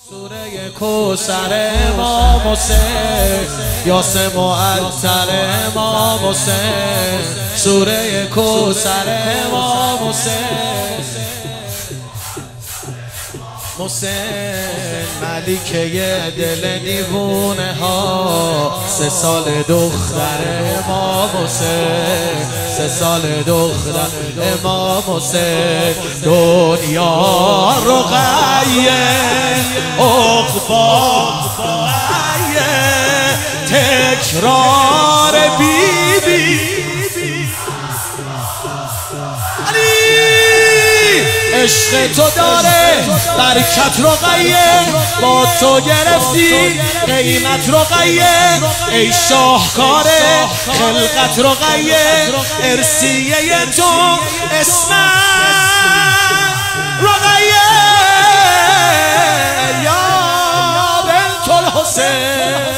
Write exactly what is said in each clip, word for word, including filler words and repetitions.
سوره کوثر امام حسین، یاسین معطر امام حسین. سوره کوثر امام حسین، حسین ملکه دل دیوونه ها. سه سال دختر امام حسین، سه سال دختر امام حسین. دنیا رقیه عقبا رقیه، تکرار بی بی عشق تو داره برکت رقیه، با تو گرفتی قیمت رقیه. ای شاهکار خلقت رقیه، ارثیه تو اسم رقیه. یا بنت الحسین،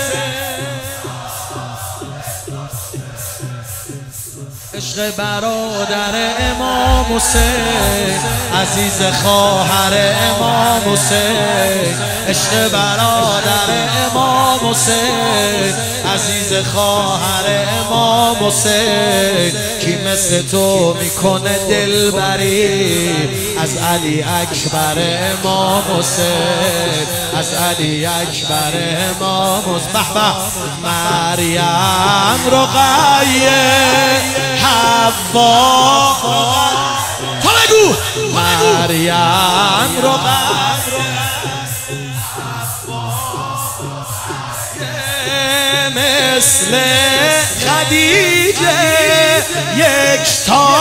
عشق برادر امام حسین، عزیز خواهر امام حسین. عشق برادر امام حسین، عزیز خواهر امام حسین. کی مثل تو میکنه دلبری از علی اکبر امام حسین، از علی اکبر امام حسین. به به مریم رقیه حوا، تو بگو مریم رقیه مثل خدیجه یکتا،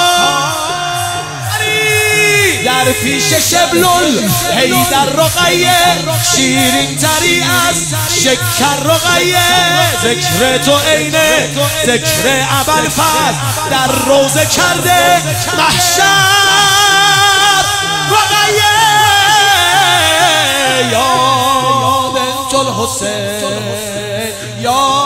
در پیش شبلول حیدر رقیه. شیرین تری از شکر رقیه، ذکر تو عینه ذکر ابوالفضل، در روزه کرده محشر رقیه. یا بنت الحسین، یا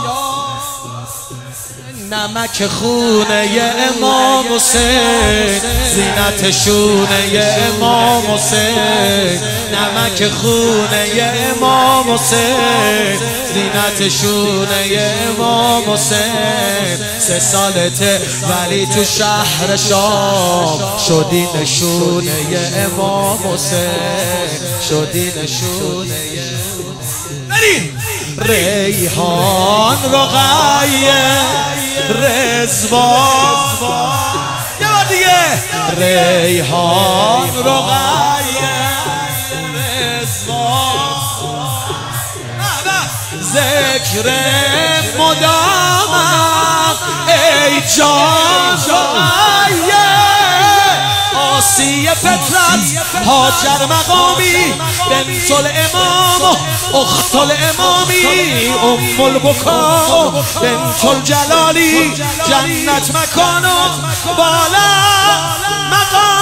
نمک خونه امام حسین، زینت شونه امام حسین. نمک خونه امام حسین، زینت شونه امام حسین. سه سالته ولی تو شهر شام شدی نشونه امام حسین، شدی نشونه. بریم ریحان رقیه رضوان، یه بار دیگه ریحان رقیه رضوان. ذکر مدامم ای جان رقیه. آسیه فطرت هاجر مقامی، بنت الامام اخت الامامی. ام البکا بنت الجلالی، جنت مکانم بالا مقام.